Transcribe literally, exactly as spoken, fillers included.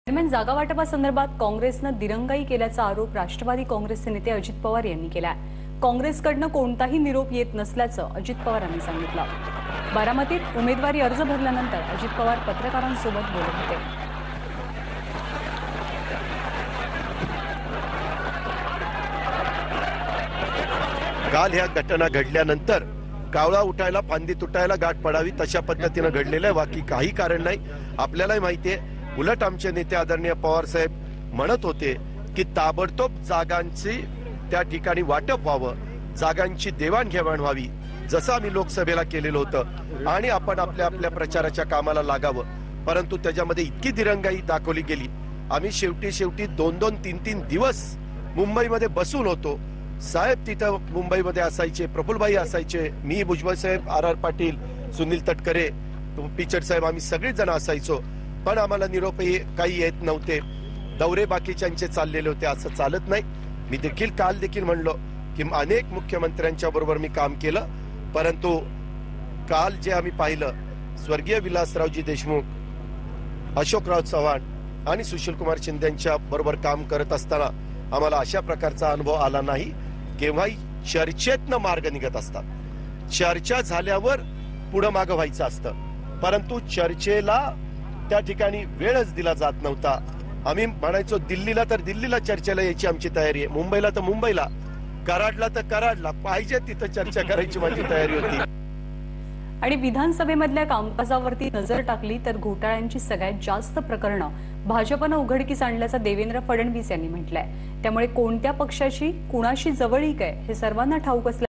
दरम्यान जागा वाटपासंदर्भात काँग्रेसनं दिरंगाई केल्याचा आरोप राष्ट्रवादी काँग्रेसचे नेते अजित पवार यांनी केलाय। काँग्रेसकडनं कोणताही निरोप येत नसल्याचं अजित पवारांनी सांगितलं। बारामतीत उमेदवारी अर्ज भरल्यानंतर अजित पवार पत्रकारांसोबत बोलत होते। काल ह्या घटना घडल्यानंतर कावळा उठायला फांदी तुटायला गाठ पडावी तशा पद्धतीने घडलेलं आहे। बाकी काही कारण नाही। आपल्यालाही माहिती आहे, उलट आमचे नेते आदरणीय पवार साहेब म्हणत होते की ताबडतोब जागांची त्या ठिकाणी वाटप व्हावं, जागांची देवाणघेवाण व्हावी, जसं आम्ही लोकसभेला केलेलं होतं आणि आपण आपल्या आपल्या प्रचाराच्या कामाला लागावं। परंतु त्याच्यामध्ये इतकी दिरंगाई दाखवली गेली। आम्ही शेवटी शेवटी दोन दोन तीन तीन दिवस मुंबईमध्ये बसून होतो। साहेब तिथं मुंबईमध्ये असायचे, प्रफुल्लभाई असायचे, मी भुजबळ साहेब, आर आर पाटील, सुनील तटकरे, पिचड साहेब, आम्ही सगळेच जण असायचो। पण आम्हाला निरोपही काही येत नव्हते। दौरे बाकीच्यांचे चाललेले होते। असं चालत नाही। मी देखील काल देखील म्हणलो की अनेक मुख्यमंत्र्यांच्या बरोबर मी काम केलं, परंतु काल जे आम्ही पाहिलं, स्वर्गीय विलासरावजी देशमुख, अशोकराव चव्हाण आणि सुशीलकुमार शिंदेच्या बरोबर काम करत असताना आम्हाला अशा प्रकारचा अनुभव आला नाही। केव्हाही चर्चेतनं मार्ग निघत असतात। चर्चा झाल्यावर पुढं मागं व्हायचं असतं, परंतु चर्चेला त्या ठिकाणी वेळच दिला जात नव्हता। आम्ही म्हणायचो दिल्लीला तर दिल्लीला चर्चेला यायची आमची तयारी आहे, मुंबईला तर मुंबईला, कराडला तर कराडला, पाहिजे तिथं चर्चा करायची माझी तयारी होती। आणि विधानसभेमधल्या कामकाजावरती नजर टाकली तर घोटाळ्यांची सगळ्यात जास्त प्रकरणं भाजपनं उघडकीस आणल्याचं देवेंद्र फडणवीस यांनी म्हटलंय। त्यामुळे कोणत्या पक्षाची कुणाशी जवळीक आहे हे सर्वांना ठाऊक असलं